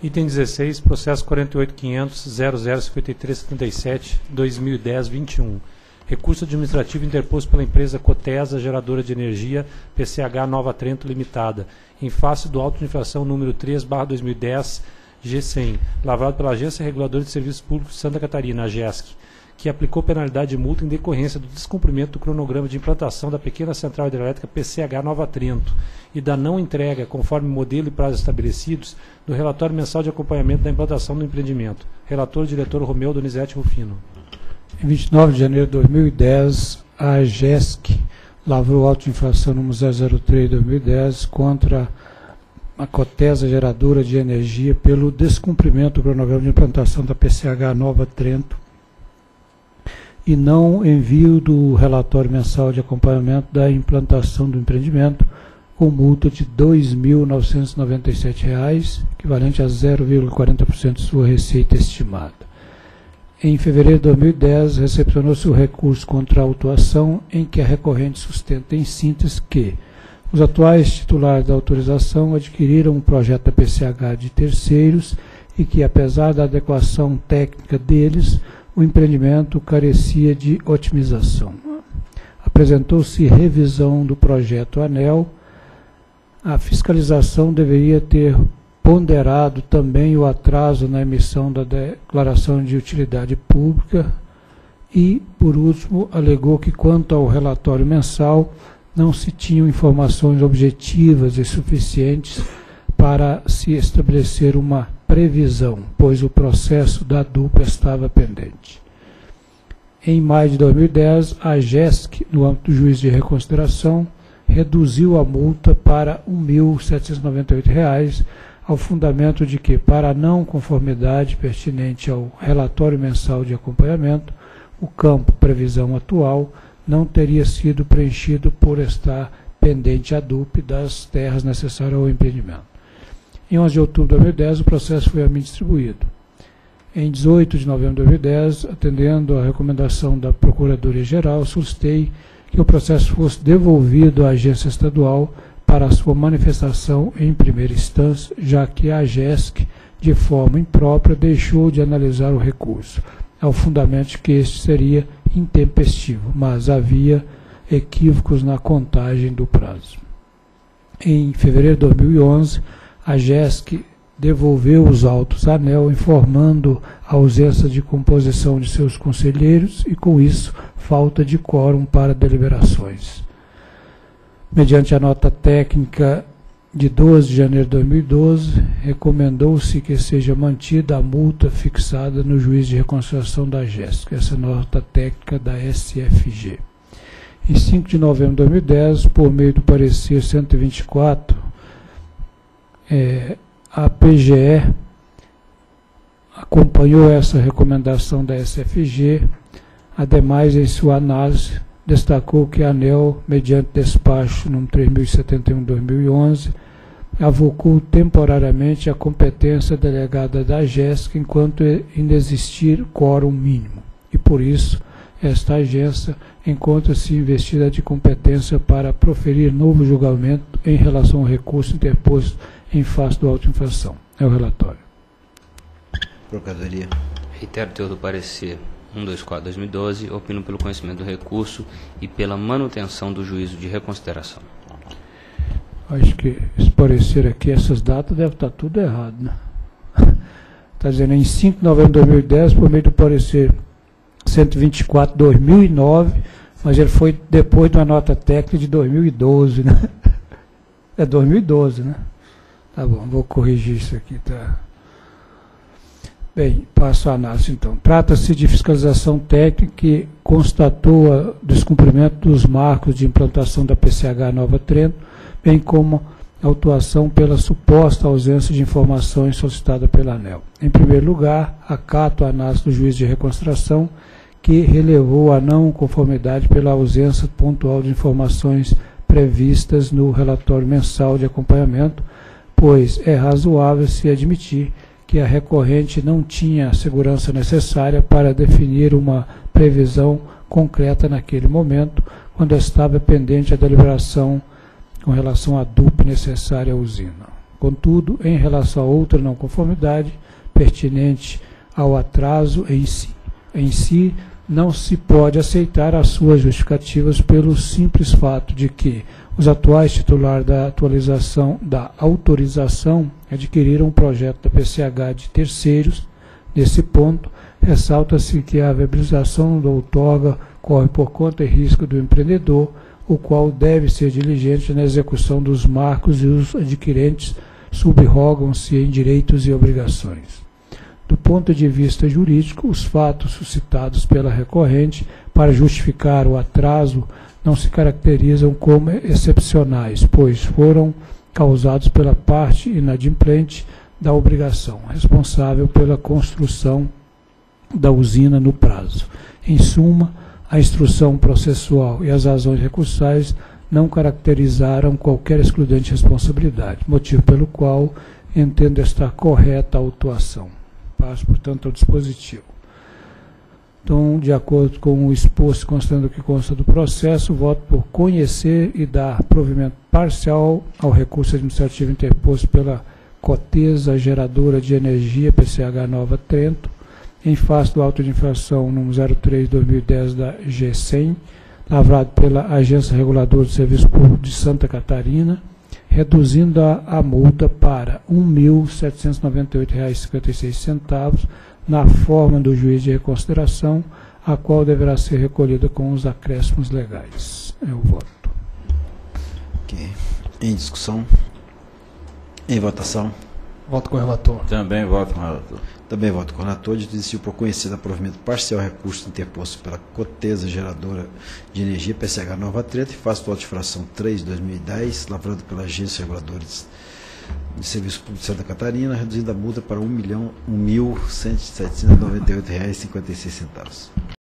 Item 16, processo 48.500.005377-2010-21. Recurso administrativo interposto pela empresa Cotesa Geradora de Energia, PCH Nova Trento Limitada, em face do auto de infração número 3/2010, G100, lavrado pela Agência Reguladora de Serviços Públicos de Santa Catarina, AGESC, que aplicou penalidade de multa em decorrência do descumprimento do cronograma de implantação da pequena central hidrelétrica PCH Nova Trento e da não entrega, conforme modelo e prazo estabelecidos, do relatório mensal de acompanhamento da implantação do empreendimento. Relator, diretor Romeu Donizete Rufino. Em 29 de janeiro de 2010, a AGESC lavrou auto de infração número 003/2010 contra a Cotesa Geradora de Energia pelo descumprimento do cronograma de implantação da PCH Nova Trento e não envio do relatório mensal de acompanhamento da implantação do empreendimento, com multa de R$ 2.997, equivalente a 0,40% de sua receita estimada. Em fevereiro de 2010, recepcionou-se o recurso contra a autuação, em que a recorrente sustenta em síntese que os atuais titulares da autorização adquiriram um projeto da PCH de terceiros e que, apesar da adequação técnica deles, o empreendimento carecia de otimização. Apresentou-se revisão do projeto ANEEL. A fiscalização deveria ter ponderado também o atraso na emissão da declaração de utilidade pública e, por último, alegou que, quanto ao relatório mensal, não se tinham informações objetivas e suficientes para se estabelecer uma previsão, pois o processo da dupla estava pendente. Em maio de 2010, a AGESC, no âmbito do juízo de reconsideração, reduziu a multa para R$ 1.798, ao fundamento de que, para a não conformidade pertinente ao relatório mensal de acompanhamento, o campo previsão atual não teria sido preenchido por estar pendente a DUP das terras necessárias ao empreendimento. Em 11 de outubro de 2010, o processo foi a mim distribuído. Em 18 de novembro de 2010, atendendo à recomendação da Procuradoria-Geral, solicitei que o processo fosse devolvido à agência estadual para a sua manifestação em primeira instância, já que a AGESC, de forma imprópria, deixou de analisar o recurso, ao fundamento que este seria intempestivo, mas havia equívocos na contagem do prazo. Em fevereiro de 2011, a AGESC devolveu os autos à ANEEL, informando a ausência de composição de seus conselheiros e, com isso, falta de quórum para deliberações. Mediante a nota técnica de 12 de janeiro de 2012, recomendou-se que seja mantida a multa fixada no juízo de reconsideração da AGESC, essa nota técnica da SFG. Em 5 de novembro de 2010, por meio do parecer 124, a PGE acompanhou essa recomendação da SFG. Ademais, em sua análise, destacou que a ANEEL, mediante despacho número 3071/2011, avocou temporariamente a competência delegada da AGESC enquanto ainda existir quórum mínimo. E, por isso, esta agência encontra-se investida de competência para proferir novo julgamento em relação ao recurso interposto em face do auto de infração. É o relatório. Procuradoria. Reitero o teor do parecer 124/2012, opino pelo conhecimento do recurso e pela manutenção do juízo de reconsideração. Acho que esse parecer aqui, essas datas, deve estar tudo errado, né? Está dizendo, em 5 de novembro de 2010, por meio do parecer 124/2009, mas ele foi depois de uma nota técnica de 2012, né? É 2012, né? Tá bom, vou corrigir isso aqui, tá? Bem, passo a análise, então. Trata-se de fiscalização técnica que constatou o descumprimento dos marcos de implantação da PCH Nova Trento, bem como a autuação pela suposta ausência de informações solicitada pela ANEEL. Em primeiro lugar, acato a análise do juiz de reconsideração, que relevou a não conformidade pela ausência pontual de informações previstas no relatório mensal de acompanhamento, pois é razoável se admitir que a recorrente não tinha a segurança necessária para definir uma previsão concreta naquele momento, quando estava pendente a deliberação com relação à DUP necessária à usina. Contudo, em relação a outra não conformidade pertinente ao atraso em si, não se pode aceitar as suas justificativas pelo simples fato de que os atuais titulares da autorização adquiriram um projeto da PCH de terceiros. Nesse ponto, ressalta-se que a viabilização da outorga corre por conta e risco do empreendedor, o qual deve ser diligente na execução dos marcos e os adquirentes subrogam-se em direitos e obrigações. Do ponto de vista jurídico, os fatos suscitados pela recorrente para justificar o atraso não se caracterizam como excepcionais, pois foram causados pela parte inadimplente da obrigação, responsável pela construção da usina no prazo. Em suma, a instrução processual e as razões recursais não caracterizaram qualquer excludente responsabilidade, motivo pelo qual entendo estar correta a autuação. Passo, portanto, ao dispositivo. Então, de acordo com o exposto, constando o que consta do processo, voto por conhecer e dar provimento parcial ao recurso administrativo interposto pela Cotesa Geradora de Energia, PCH Nova Trento, em face do auto de infração número 03/2010 da G100, lavrado pela Agência Reguladora de Serviço Público de Santa Catarina, reduzindo a multa para R$ 1.798,56 na forma do juiz de reconsideração, a qual deverá ser recolhida com os acréscimos legais. É o voto. Ok. Em discussão? Em votação? Voto com o relator. Também voto com o relator. Também voto com o relator. Decidiu por conhecer provimento parcial recurso interposto pela Cotesa Geradora de Energia, PCH Nova Trento, e face do auto de infração 3/2010, lavrado pela Agência Reguladora de Serviço Público de Santa Catarina, reduzindo a multa para R$ 1.100.798,56.